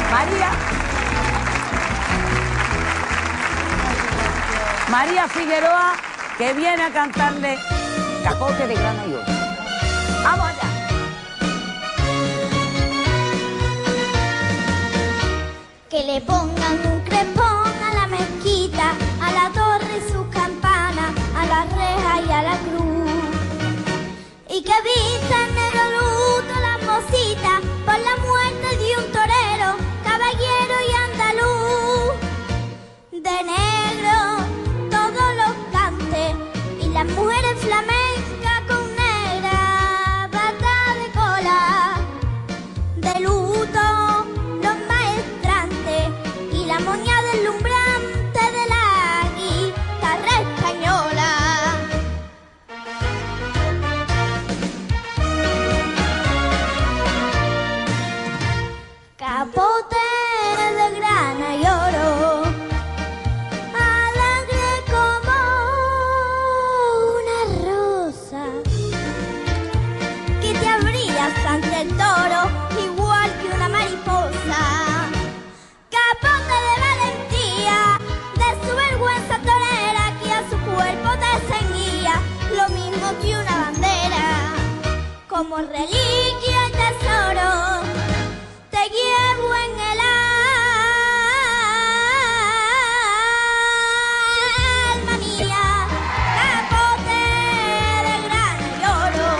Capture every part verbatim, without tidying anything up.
María. María Figueroa, que viene a cantarle Capote de grana y oro. ¡Vamos allá! Que le pongan un crespón a la mezquita, a la torre y sus campanas, a la reja y a la cruz. Y que vistan negro luto las mocitas por la muerte de un torero, caballero y andaluz. De negro todos los cantes y las mujeres flamencas con negra bata de cola. De luto los maestrantes y la moña deslumbrante de la guitarra española. Capote de grana y oro, alegre como una rosa, que te abrías ante el toro igual que una mariposa. Capote de valentía, de su vergüenza torera, que a su cuerpo te ceñía lo mismo que una bandera. Como reliquia y tesoro te llevo en el alma mía, capote de grana y oro.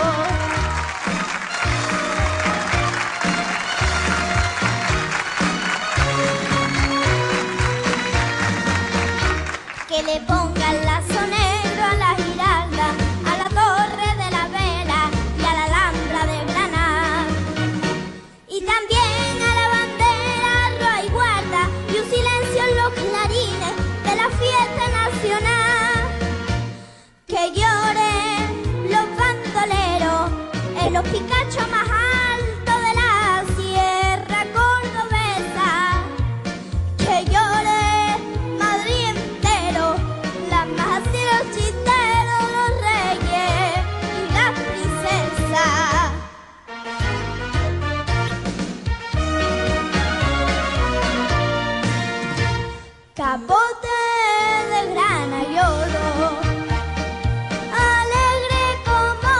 Que le pongan lazo negro a la giralda, a la torre de la vela y a la alhambra de Granada. Y también a la bandera, roa y guarda, y un silencio en los clarines de la fiesta nacional. Que lloren los bandoleros en los picachos más altos de la sierra cordobesa. Que llore Madrid entero, las majas y los chisteros, los reyes y las princesas. Capote de grana y oro, alegre como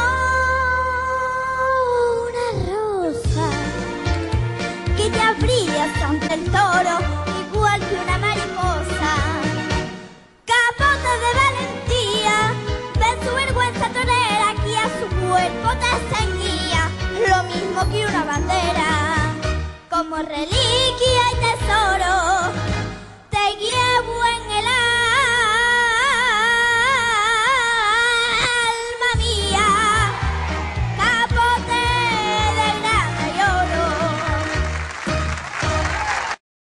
una rosa, que te abrías ante el toro igual que una mariposa. Capote de valentía, de su vergüenza torera, que a su cuerpo te ceñía lo mismo que una bandera. Como reliquia y tesoro te llevo